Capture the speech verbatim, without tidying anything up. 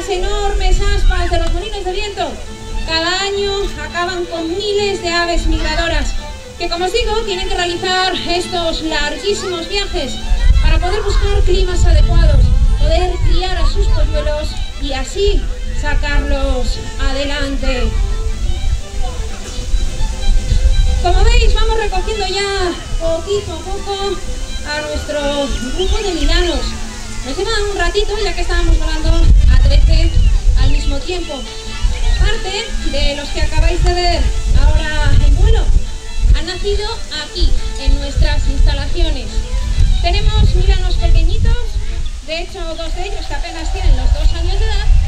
estas enormes aspas de los molinos de viento cada año acaban con miles de aves migradoras que, como os digo, tienen que realizar estos larguísimos viajes para poder buscar climas adecuados, poder criar a sus polluelos y así sacarlos adelante. Como veis, vamos recogiendo ya poquito a poco a nuestro grupo de minanos. Nos lleva un ratito, ya que estábamos volando a trece al mismo tiempo. Parte de los que acabáis de ver ahora en vuelo han nacido aquí, en nuestras instalaciones. Tenemos miranos pequeñitos, de hecho dos de ellos que apenas tienen los dos años de edad,